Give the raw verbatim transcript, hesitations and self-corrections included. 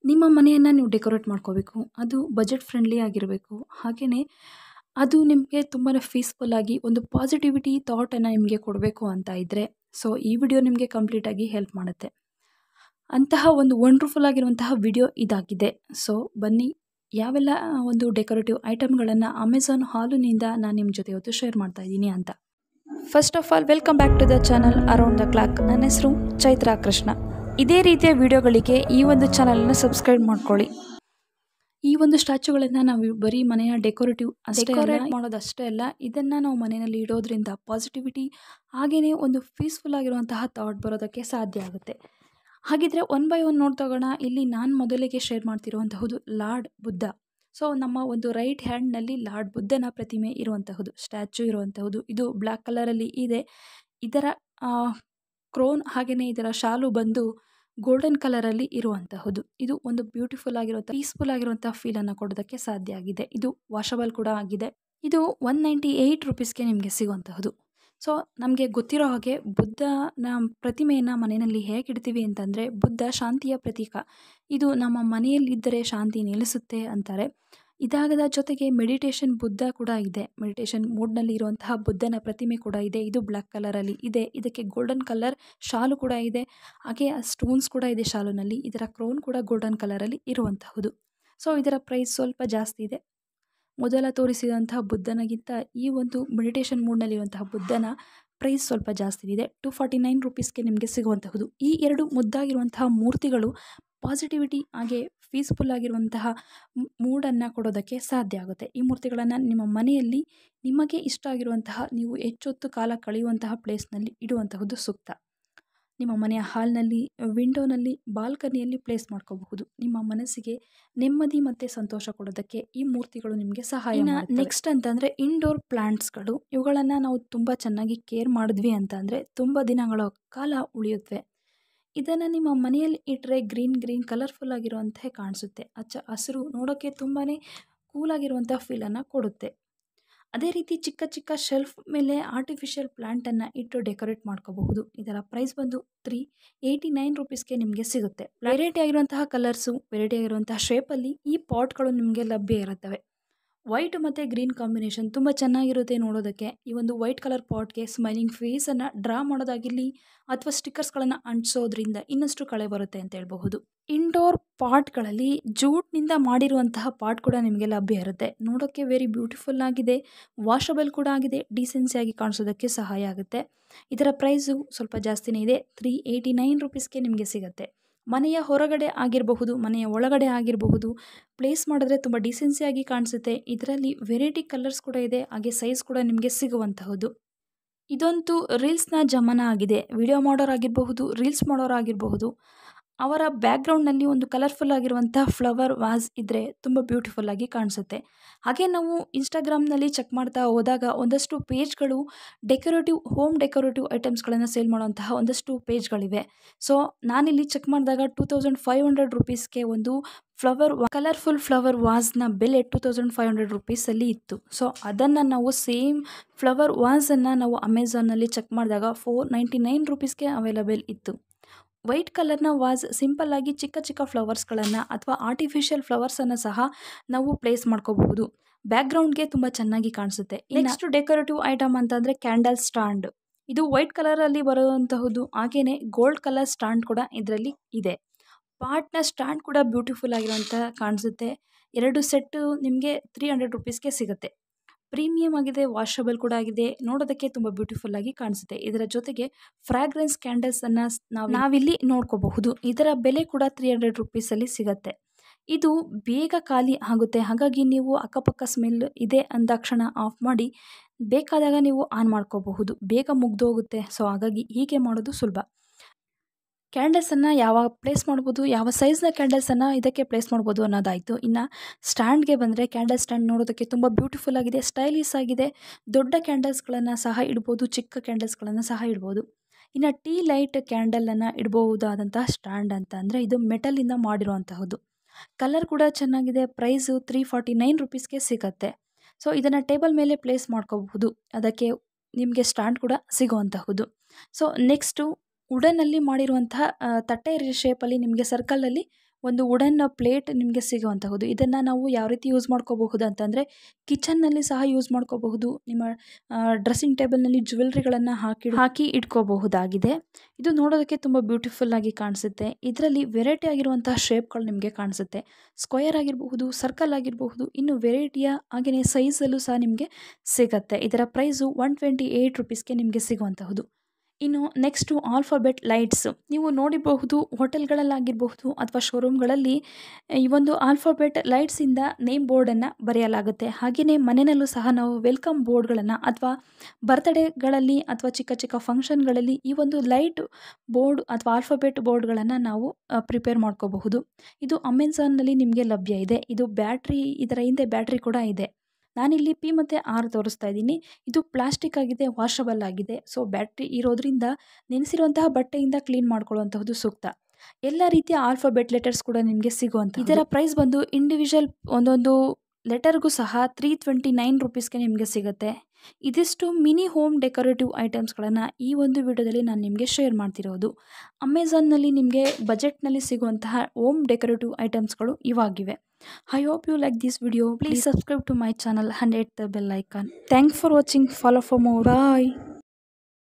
ನಿಮ್ಮ ಮನೆಯನ್ನು ನೀವು ಡೆಕೋರೇಟ್ ಮಾಡ್ಕೋಬೇಕು. ಅದು ಬಜೆಟ್ ಫ್ರೆಂಡ್ಲಿ ಆಗಿರಬೇಕು. ಹಾಗೆಯೇ ಅದು ನಿಮಗೆ ತುಂಬಾ ಪೀಸ್‌ಫುಲ್ಲಾಗಿ ಒಂದು ಪಾಸಿಟಿವಿಟಿ ಥಾಟನ್ನು ನಿಮಗೆ ಕೊಡಬೇಕು ಅಂತ ಇದ್ದರೆ, ಸೊ ಈ ವಿಡಿಯೋ ನಿಮಗೆ ಕಂಪ್ಲೀಟಾಗಿ ಹೆಲ್ಪ್ ಮಾಡುತ್ತೆ. ಅಂತಹ ಒಂದು ವಂಡರ್‌ಫುಲ್ ಆಗಿರುವಂತಹ ವಿಡಿಯೋ ಇದಾಗಿದೆ. ಸೊ ಬನ್ನಿ, ಯಾವೆಲ್ಲ ಒಂದು ಡೆಕೋರೇಟಿವ್ ಐಟಮ್ಗಳನ್ನು ಅಮೆಝಾನ್ ಹಾಲುನಿಂದ ನಾನು ನಿಮ್ಮ ಜೊತೆ ಇವತ್ತು ಶೇರ್ ಮಾಡ್ತಾ ಇದ್ದೀನಿ ಅಂತ. First of all, welcome back to the channel around the clock. ನನ್ನ ಹೆಸರು ಚೈತ್ರಾ ಕೃಷ್ಣ. ಇದೇ ರೀತಿಯ ವಿಡಿಯೋಗಳಿಗೆ ಈ ಒಂದು ಚಾನಲನ್ನು ಸಬ್ಸ್ಕ್ರೈಬ್ ಮಾಡ್ಕೊಳ್ಳಿ. ಈ ಒಂದು ಸ್ಟ್ಯಾಚುಗಳನ್ನು ನಾವು ಬರೀ ಮನೆಯ ಡೆಕೋರೇಟಿವ್ ಡೆಕೋರೇಟ್ ಮಾಡೋದಷ್ಟೇ ಅಲ್ಲ, ಇದನ್ನು ನಾವು ಮನೆಯಲ್ಲಿ ಇಡೋದ್ರಿಂದ ಪಾಸಿಟಿವಿಟಿ ಹಾಗೆಯೇ ಒಂದು ಪೀಸ್ಫುಲ್ ಆಗಿರುವಂತಹ ಥಾಟ್ ಬರೋದಕ್ಕೆ ಸಾಧ್ಯ ಆಗುತ್ತೆ. ಹಾಗಿದ್ರೆ ಒನ್ ಬೈ ಒನ್ ನೋಡ್ತೋಗೋಣ. ಇಲ್ಲಿ ನಾನು ಮೊದಲಿಗೆ ಶೇರ್ ಮಾಡ್ತಿರುವಂತಹದ್ದು ಲಾರ್ಡ್ ಬುದ್ಧ. ಸೊ ನಮ್ಮ ಒಂದು ರೈಟ್ ಹ್ಯಾಂಡ್ನಲ್ಲಿ ಲಾರ್ಡ್ ಬುದ್ಧನ ಪ್ರತಿಮೆ ಇರುವಂತಹದ್ದು, ಸ್ಟ್ಯಾಚು ಇರುವಂತಹದ್ದು. ಇದು ಬ್ಲ್ಯಾಕ್ ಕಲರಲ್ಲಿ ಇದೆ. ಇದರ ಕ್ರೋನ್ ಹಾಗೆಯೇ ಇದರ ಶಾಲು ಬಂದು ಗೋಲ್ಡನ್ ಕಲರಲ್ಲಿ ಇರುವಂತಹದ್ದು. ಇದು ಒಂದು ಬ್ಯೂಟಿಫುಲ್ ಆಗಿರುವಂಥ ಪೀಸ್ಫುಲ್ ಆಗಿರುವಂಥ ಫೀಲನ್ನು ಕೊಡೋದಕ್ಕೆ ಸಾಧ್ಯ ಆಗಿದೆ. ಇದು ವಾಷಬಲ್ ಕೂಡ ಆಗಿದೆ. ಇದು ಒನ್ ನೈಂಟಿ ಏಯ್ಟ್ ರುಪೀಸ್ಗೆ ನಿಮಗೆ ಸಿಗುವಂತಹದ್ದು. ಸೊ ನಮಗೆ ಗೊತ್ತಿರೋ ಹಾಗೆ ಬುದ್ಧನ ಪ್ರತಿಮೆಯನ್ನು ಮನೆಯಲ್ಲಿ ಹೇಗೆ ಇಡ್ತೀವಿ ಅಂತಂದರೆ, ಬುದ್ಧ ಶಾಂತಿಯ ಪ್ರತೀಕ. ಇದು ನಮ್ಮ ಮನೆಯಲ್ಲಿದ್ದರೆ ಶಾಂತಿ ನೆಲೆಸುತ್ತೆ ಅಂತಾರೆ. ಇದಾಗದ ಜೊತೆಗೆ ಮೆಡಿಟೇಷನ್ ಬುದ್ಧ ಕೂಡ ಇದೆ. ಮೆಡಿಟೇಷನ್ ಮೂಡ್ನಲ್ಲಿ ಇರುವಂತಹ ಬುದ್ಧನ ಪ್ರತಿಮೆ ಕೂಡ ಇದೆ. ಇದು ಬ್ಲ್ಯಾಕ್ ಕಲರಲ್ಲಿ ಇದೆ. ಇದಕ್ಕೆ ಗೋಲ್ಡನ್ ಕಲರ್ ಶಾಲು ಕೂಡ ಇದೆ. ಹಾಗೆ ಸ್ಟೋನ್ಸ್ ಕೂಡ ಇದೆ ಶಾಲುನಲ್ಲಿ. ಇದರ ಕ್ರೌನ್ ಕೂಡ ಗೋಲ್ಡನ್ ಕಲರಲ್ಲಿ ಇರುವಂತಹದ್ದು. ಸೊ ಇದರ ಪ್ರೈಸ್ ಸ್ವಲ್ಪ ಜಾಸ್ತಿ ಇದೆ. ಮೊದಲ ತೋರಿಸಿದಂತಹ ಬುದ್ಧನಿಗಿಂತ ಈ ಒಂದು ಮೆಡಿಟೇಷನ್ ಮೂಡ್ನಲ್ಲಿರುವಂತಹ ಬುದ್ಧನ ಪ್ರೈಸ್ ಸ್ವಲ್ಪ ಜಾಸ್ತಿ ಇದೆ. ಟು ಫಾರ್ಟಿ ನೈನ್ ರುಪೀಸ್ಗೆ ನಿಮಗೆ ಸಿಗುವಂತಹದ್ದು. ಈ ಎರಡು ಮುದ್ದಾಗಿರುವಂತಹ ಮೂರ್ತಿಗಳು ಪಾಸಿಟಿವಿಟಿ ಹಾಗೆ ಪೀಸ್ಫುಲ್ ಆಗಿರುವಂತಹ ಮೂಡನ್ನು ಕೊಡೋದಕ್ಕೆ ಸಾಧ್ಯ ಆಗುತ್ತೆ. ಈ ಮೂರ್ತಿಗಳನ್ನು ನಿಮ್ಮ ಮನೆಯಲ್ಲಿ ನಿಮಗೆ ಇಷ್ಟ ಆಗಿರುವಂತಹ, ನೀವು ಹೆಚ್ಚೊತ್ತು ಕಾಲ ಕಳೆಯುವಂತಹ ಪ್ಲೇಸ್ನಲ್ಲಿ ಇಡುವಂತಹದ್ದು ಸೂಕ್ತ. ನಿಮ್ಮ ಮನೆಯ ಹಾಲ್ನಲ್ಲಿ, ವಿಂಡೋನಲ್ಲಿ, ಬಾಲ್ಕನಿಯಲ್ಲಿ ಪ್ಲೇಸ್ ಮಾಡ್ಕೋಬಹುದು. ನಿಮ್ಮ ಮನಸ್ಸಿಗೆ ನೆಮ್ಮದಿ ಮತ್ತು ಸಂತೋಷ ಕೊಡೋದಕ್ಕೆ ಈ ಮೂರ್ತಿಗಳು ನಿಮಗೆ ಸಹಾಯ ಮಾಡುತ್ತವೆ. ನೆಕ್ಸ್ಟ್ ಅಂತಂದರೆ ಇಂಡೋರ್ ಪ್ಲಾಂಟ್ಸ್ಗಳು. ಇವುಗಳನ್ನು ನಾವು ತುಂಬ ಚೆನ್ನಾಗಿ ಕೇರ್ ಮಾಡಿದ್ವಿ ಅಂತಂದರೆ ತುಂಬ ದಿನಗಳ ಕಾಲ ಉಳಿಯುತ್ತವೆ. ಇದನ್ನು ನಿಮ್ಮ ಮನೆಯಲ್ಲಿ ಇಟ್ಟರೆ ಗ್ರೀನ್ ಗ್ರೀನ್ ಕಲರ್ಫುಲ್ ಆಗಿರುವಂತೆ ಕಾಣಿಸುತ್ತೆ. ಹಚ್ಚ ಹಸಿರು ನೋಡೋಕ್ಕೆ ತುಂಬಾ ಕೂಲಾಗಿರುವಂಥ ಫೀಲನ್ನು ಕೊಡುತ್ತೆ. ಅದೇ ರೀತಿ ಚಿಕ್ಕ ಚಿಕ್ಕ ಶೆಲ್ಫ್ ಮೇಲೆ ಆರ್ಟಿಫಿಷಿಯಲ್ ಪ್ಲಾಂಟನ್ನು ಇಟ್ಟು ಡೆಕೋರೇಟ್ ಮಾಡ್ಕೋಬಹುದು. ಇದರ ಪ್ರೈಸ್ ಬಂದು ತ್ರೀ ಏಯ್ಟಿ ನೈನ್ ರುಪೀಸ್ಗೆ ನಿಮಗೆ ಸಿಗುತ್ತೆ. ವೆರೈಟಿ ಆಗಿರುವಂತಹ ಕಲರ್ಸು, ವೆರೈಟಿ ಆಗಿರುವಂತಹ ಶೇಪಲ್ಲಿ ಈ ಪಾಟ್ಗಳು ನಿಮಗೆ ಲಭ್ಯ ಇರುತ್ತವೆ. ವೈಟ್ ಮತ್ತು ಗ್ರೀನ್ ಕಾಂಬಿನೇಷನ್ ತುಂಬ ಚೆನ್ನಾಗಿರುತ್ತೆ ನೋಡೋದಕ್ಕೆ. ಈ ಒಂದು ವೈಟ್ ಕಲರ್ ಪಾಟ್ಗೆ ಸ್ಮೈಲಿಂಗ್ ಫೇಸನ್ನು ಡ್ರಾ ಮಾಡೋದಾಗಿರಲಿ ಅಥವಾ ಸ್ಟಿಕ್ಕರ್ಸ್ಗಳನ್ನು ಅಂಟಿಸೋದ್ರಿಂದ ಇನ್ನಷ್ಟು ಕಳೆ ಬರುತ್ತೆ ಅಂತ ಹೇಳ್ಬಹುದು. ಇಂಡೋರ್ ಪಾಟ್ಗಳಲ್ಲಿ ಜೂಟ್ನಿಂದ ಮಾಡಿರುವಂತಹ ಪಾಟ್ ಕೂಡ ನಿಮಗೆ ಲಭ್ಯ ಇರುತ್ತೆ. ನೋಡೋಕ್ಕೆ ವೆರಿ ಬ್ಯೂಟಿಫುಲ್ ಆಗಿದೆ, ವಾಷಬಲ್ ಕೂಡ ಆಗಿದೆ, ಡೀಸೆನ್ಸಿಯಾಗಿ ಕಾಣಿಸೋದಕ್ಕೆ ಸಹಾಯ ಆಗುತ್ತೆ. ಇದರ ಪ್ರೈಸು ಸ್ವಲ್ಪ ಜಾಸ್ತಿನೇ ಇದೆ. ತ್ರೀ ಏಯ್ಟಿ ನೈನ್ ರುಪೀಸ್ಗೆ ನಿಮಗೆ ಸಿಗುತ್ತೆ. ಮನೆಯ ಹೊರಗಡೆ ಆಗಿರಬಹುದು, ಮನೆಯ ಒಳಗಡೆ ಆಗಿರಬಹುದು, ಪ್ಲೇಸ್ ಮಾಡಿದ್ರೆ ತುಂಬ ಡೀಸೆನ್ಸಿಯಾಗಿ ಕಾಣಿಸುತ್ತೆ. ಇದರಲ್ಲಿ ವೆರೈಟಿ ಕಲರ್ಸ್ ಕೂಡ ಇದೆ, ಹಾಗೆ ಸೈಜ್ ಕೂಡ ನಿಮಗೆ ಸಿಗುವಂತಹದ್ದು. ಇದಂತೂ ರೀಲ್ಸ್ನ ಜಮಾನ ಆಗಿದೆ. ವಿಡಿಯೋ ಮಾಡೋರಾಗಿರಬಹುದು, ರೀಲ್ಸ್ ಮಾಡೋರಾಗಿರಬಹುದು, ಅವರ ಬ್ಯಾಕ್ಗ್ರೌಂಡ್ನಲ್ಲಿ ಒಂದು ಕಲರ್ಫುಲ್ ಆಗಿರುವಂಥ ಫ್ಲವರ್ ವಾಸ್ ಇದ್ದರೆ ತುಂಬ ಬ್ಯೂಟಿಫುಲ್ಲಾಗಿ ಕಾಣಿಸುತ್ತೆ. ಹಾಗೆ ನಾವು ಇನ್ಸ್ಟಾಗ್ರಾಮ್ನಲ್ಲಿ ಚೆಕ್ ಮಾಡ್ತಾ ಹೋದಾಗ ಒಂದಷ್ಟು ಪೇಜ್ಗಳು ಡೆಕೋರೇಟಿವ್ ಹೋಮ್ ಡೆಕೋರೇಟಿವ್ ಐಟಮ್ಸ್ಗಳನ್ನು ಸೇಲ್ ಮಾಡುವಂತಹ ಒಂದಷ್ಟು ಪೇಜ್ಗಳಿವೆ. ಸೊ ನಾನಿಲ್ಲಿ ಚೆಕ್ ಮಾಡಿದಾಗ ಟೂ ತೌಸಂಡ್ ಫೈವ್ ಹಂಡ್ರೆಡ್ ರುಪೀಸ್ಗೆ ಒಂದು ಫ್ಲವರ್ ಕಲರ್ಫುಲ್ ಫ್ಲವರ್ ವಾಸ್ನ ಬೆಲೆ ಟೂ ತೌಸಂಡ್ ಫೈವ್ ಹಂಡ್ರೆಡ್ ರುಪೀಸಲ್ಲಿ ಇತ್ತು. ಸೊ ಅದನ್ನು ನಾವು ಸೇಮ್ ಫ್ಲವರ್ ವಾಸನ್ನು ನಾವು ಅಮೆಝಾನಲ್ಲಿ ಚೆಕ್ ಮಾಡಿದಾಗ ಫೋರ್ ನೈಂಟಿ ನೈನ್ ರುಪೀಸ್ಗೆ ಅವೈಲಬಲ್ ಇತ್ತು. ವೈಟ್ ಕಲರ್ನ ವಾಸ್ ಸಿಂಪಲ್ ಆಗಿ ಚಿಕ್ಕ ಚಿಕ್ಕ ಫ್ಲವರ್ಸ್ಗಳನ್ನು ಅಥವಾ ಆರ್ಟಿಫಿಷಿಯಲ್ ಫ್ಲವರ್ಸನ್ನು ಸಹ ನಾವು ಪ್ಲೇಸ್ ಮಾಡ್ಕೋಬಹುದು. ಬ್ಯಾಕ್ಗ್ರೌಂಡ್ಗೆ ತುಂಬ ಚೆನ್ನಾಗಿ ಕಾಣಿಸುತ್ತೆ. ನೆಕ್ಸ್ಟ್ ಡೆಕೋರೇಟಿವ್ ಐಟಮ್ ಅಂತಂದರೆ ಕ್ಯಾಂಡಲ್ ಸ್ಟ್ಯಾಂಡ್. ಇದು ವೈಟ್ ಕಲರಲ್ಲಿ ಬರುವಂತಹದ್ದು. ಹಾಗೆಯೇ ಗೋಲ್ಡ್ ಕಲರ್ ಸ್ಟ್ಯಾಂಡ್ ಕೂಡ ಇದರಲ್ಲಿ ಇದೆ. ಪಾಟ್ನ ಸ್ಟ್ಯಾಂಡ್ ಕೂಡ ಬ್ಯೂಟಿಫುಲ್ ಆಗಿರುವಂಥ ಕಾಣಿಸುತ್ತೆ. ಎರಡು ಸೆಟ್ಟು ನಿಮಗೆ ತ್ರೀ ಹಂಡ್ರೆಡ್ ರುಪೀಸ್ಗೆ ಸಿಗುತ್ತೆ. ಪ್ರೀಮಿಯಮ್ ಆಗಿದೆ, ವಾಷಬಲ್ ಕೂಡ ಆಗಿದೆ, ನೋಡೋದಕ್ಕೆ ತುಂಬ ಬ್ಯೂಟಿಫುಲ್ ಆಗಿ ಕಾಣಿಸುತ್ತೆ. ಇದರ ಜೊತೆಗೆ ಫ್ರಾಗ್ರೆನ್ಸ್ ಕ್ಯಾಂಡಲ್ಸನ್ನು ನಾವು ನಾವಿಲ್ಲಿ ನೋಡ್ಕೋಬಹುದು. ಇದರ ಬೆಲೆ ಕೂಡ ತ್ರೀ ಹಂಡ್ರೆಡ್ ರುಪೀಸಲ್ಲಿ ಸಿಗುತ್ತೆ. ಇದು ಬೇಗ ಖಾಲಿ ಆಗುತ್ತೆ. ಹಾಗಾಗಿ ನೀವು ಅಕ್ಕಪಕ್ಕ ಸ್ಮೆಲ್ ಇದೆ ಅಂದಾಕ್ಷಣ ಆಫ್ ಮಾಡಿ ಬೇಕಾದಾಗ ನೀವು ಆನ್ ಮಾಡ್ಕೋಬಹುದು. ಬೇಗ ಮುಗ್ದೋಗುತ್ತೆ. ಸೊ ಹಾಗಾಗಿ ಹೀಗೆ ಮಾಡೋದು ಸುಲಭ. ಕ್ಯಾಂಡಲ್ಸನ್ನು ಯಾವಾಗ ಪ್ಲೇಸ್ ಮಾಡ್ಬೋದು, ಯಾವ ಸೈಜ್ನ ಕ್ಯಾಂಡಲ್ಸನ್ನು ಇದಕ್ಕೆ ಪ್ಲೇಸ್ ಮಾಡ್ಬೋದು ಅನ್ನೋದಾಯಿತು. ಇನ್ನು ಸ್ಟ್ಯಾಂಡ್ಗೆ ಬಂದರೆ ಕ್ಯಾಂಡಲ್ ಸ್ಟ್ಯಾಂಡ್ ನೋಡೋದಕ್ಕೆ ತುಂಬ ಬ್ಯೂಟಿಫುಲ್ ಆಗಿದೆ, ಸ್ಟೈಲಿಶ್ ಆಗಿದೆ. ದೊಡ್ಡ ಕ್ಯಾಂಡಲ್ಸ್ಗಳನ್ನು ಸಹ ಇಡ್ಬೋದು, ಚಿಕ್ಕ ಕ್ಯಾಂಡಲ್ಸ್ಗಳನ್ನು ಸಹ ಇಡ್ಬೋದು. ಇನ್ನು ಟೀ ಲೈಟ್ ಕ್ಯಾಂಡಲನ್ನು ಇಡಬಹುದಾದಂತಹ ಸ್ಟ್ಯಾಂಡ್ ಅಂತ ಅಂದರೆ ಇದು ಮೆಟಲಿಂದ ಮಾಡಿರುವಂತಹದ್ದು. ಕಲರ್ ಕೂಡ ಚೆನ್ನಾಗಿದೆ. ಪ್ರೈಸು ತ್ರೀ ಫಾರ್ಟಿ ನೈನ್ ರುಪೀಸ್ಗೆ ಸಿಗುತ್ತೆ. ಸೊ ಇದನ್ನು ಟೇಬಲ್ ಮೇಲೆ ಪ್ಲೇಸ್ ಮಾಡ್ಕೋಬಹುದು. ಅದಕ್ಕೆ ನಿಮಗೆ ಸ್ಟ್ಯಾಂಡ್ ಕೂಡ ಸಿಗುವಂತಹದ್ದು. ಸೊ ನೆಕ್ಸ್ಟು ವುಡನ್ನಲ್ಲಿ ಮಾಡಿರುವಂತಹ ತಟ್ಟೆ ಶೇಪಲ್ಲಿ ನಿಮಗೆ ಸರ್ಕಲಲ್ಲಿ ಒಂದು ವುಡನ್ ಪ್ಲೇಟ್ ನಿಮಗೆ ಸಿಗುವಂತಹದ್ದು. ಇದನ್ನು ನಾವು ಯಾವ ರೀತಿ ಯೂಸ್ ಮಾಡ್ಕೋಬಹುದು ಅಂತಂದರೆ ಕಿಚನ್ನಲ್ಲಿ ಸಹ ಯೂಸ್ ಮಾಡ್ಕೋಬಹುದು. ನಿಮ್ಮ ಡ್ರೆಸ್ಸಿಂಗ್ ಟೇಬಲ್ನಲ್ಲಿ ಜ್ಯುವೆಲ್ರಿಗಳನ್ನು ಹಾಕಿ ಹಾಕಿ ಇಟ್ಕೋಬಹುದಾಗಿದೆ. ಇದು ನೋಡೋದಕ್ಕೆ ತುಂಬ ಬ್ಯೂಟಿಫುಲ್ ಆಗಿ ಕಾಣಿಸುತ್ತೆ. ಇದರಲ್ಲಿ ವೆರೈಟಿ ಆಗಿರುವಂತಹ ಶೇಪ್ಗಳು ನಿಮಗೆ ಕಾಣಿಸುತ್ತೆ. ಸ್ಕ್ವಯರ್ ಆಗಿರಬಹುದು, ಸರ್ಕಲ್ ಆಗಿರಬಹುದು, ಇನ್ನು ವೆರೈಟಿಯ ಹಾಗೆಯೇ ಸೈಜಲ್ಲೂ ಸಹ ನಿಮಗೆ ಸಿಗುತ್ತೆ. ಇದರ ಪ್ರೈಸು ಒನ್ ಟ್ವೆಂಟಿ ಏಯ್ಟ್ ರುಪೀಸ್ಗೆ ನಿಮಗೆ ಸಿಗುವಂತಹದ್ದು. ಇನ್ನು ನೆಕ್ಸ್ಟು ಆಲ್ಫಾಬೆಟ್ ಲೈಟ್ಸ್. ನೀವು ನೋಡಿರಬಹುದು ಹೋಟೆಲ್ಗಳಲ್ಲಾಗಿರಬಹುದು ಅಥವಾ ಶೋರೂಮ್ಗಳಲ್ಲಿ ಈ ಒಂದು ಆಲ್ಫಾಬೆಟ್ ಲೈಟ್ಸಿಂದ ನೇಮ್ ಬೋರ್ಡನ್ನು ಬರೆಯಲಾಗುತ್ತೆ. ಹಾಗೆಯೇ ಮನೆಯಲ್ಲೂ ಸಹ ನಾವು ವೆಲ್ಕಮ್ ಬೋರ್ಡ್ಗಳನ್ನು ಅಥವಾ ಬರ್ತ್ಡೇಗಳಲ್ಲಿ ಅಥವಾ ಚಿಕ್ಕ ಚಿಕ್ಕ ಫಂಕ್ಷನ್ಗಳಲ್ಲಿ ಈ ಒಂದು ಲೈಟ್ ಬೋರ್ಡ್ ಅಥವಾ ಆಲ್ಫಾಬೆಟ್ ಬೋರ್ಡ್ಗಳನ್ನು ನಾವು ಪ್ರಿಪೇರ್ ಮಾಡ್ಕೋಬಹುದು. ಇದು ಅಮೆಝಾನ್ನಲ್ಲಿ ನಿಮಗೆ ಲಭ್ಯ ಇದೆ. ಇದು ಬ್ಯಾಟ್ರಿ, ಇದರ ಹಿಂದೆ ಬ್ಯಾಟ್ರಿ ಕೂಡ ಇದೆ. ನಾನಿಲ್ಲಿ ಪಿ ಮತ್ತು ಆರ್ ತೋರಿಸ್ತಾ ಇದ್ದೀನಿ. ಇದು ಪ್ಲಾಸ್ಟಿಕ್ ಆಗಿದೆ, ವಾಷಬಲ್ ಆಗಿದೆ. ಸೊ ಬ್ಯಾಟ್ರಿ ಇರೋದ್ರಿಂದ ನೆನೆಸಿರುವಂತಹ ಬಟ್ಟೆಯಿಂದ ಕ್ಲೀನ್ ಮಾಡ್ಕೊಳ್ಳುವಂತಹದ್ದು ಸೂಕ್ತ. ಎಲ್ಲ ರೀತಿಯ ಆಲ್ಫಾಬೆಟ್ ಲೆಟರ್ಸ್ ಕೂಡ ನಿಮಗೆ ಸಿಗುವಂಥ. ಇದರ ಪ್ರೈಸ್ ಬಂದು ಇಂಡಿವಿಜುವಲ್ ಒಂದೊಂದು ಲೆಟರ್ಗೂ ಸಹ ತ್ರೀ ಟ್ವೆಂಟಿ ನೈನ್ ರುಪೀಸ್ಗೆ ನಿಮಗೆ ಸಿಗುತ್ತೆ. ಇದಿಷ್ಟು ಮಿನಿ ಹೋಮ್ ಡೆಕೋರೇಟಿವ್ ಐಟಮ್ಸ್ಗಳನ್ನು ಈ ಒಂದು ವಿಡಿಯೋದಲ್ಲಿ ನಾನು ನಿಮಗೆ ಶೇರ್ ಮಾಡ್ತಿರೋದು. ಅಮೆಝಾನ್ನಲ್ಲಿ ನಿಮಗೆ ಬಜೆಟ್ನಲ್ಲಿ ಸಿಗುವಂತಹ ಹೋಮ್ ಡೆಕೋರೇಟಿವ್ ಐಟಮ್ಸ್ಗಳು ಇವಾಗಿವೆ. I hope you like this video. Please subscribe to my channel and hit the bell icon. Thanks for watching. Follow for more. Bye.